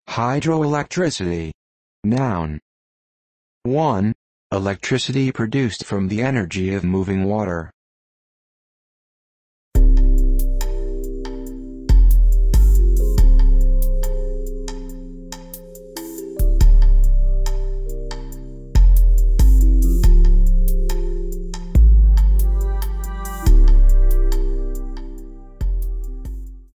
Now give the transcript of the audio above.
Hydroelectricity. Noun. 1. Electricity produced from the energy of moving water.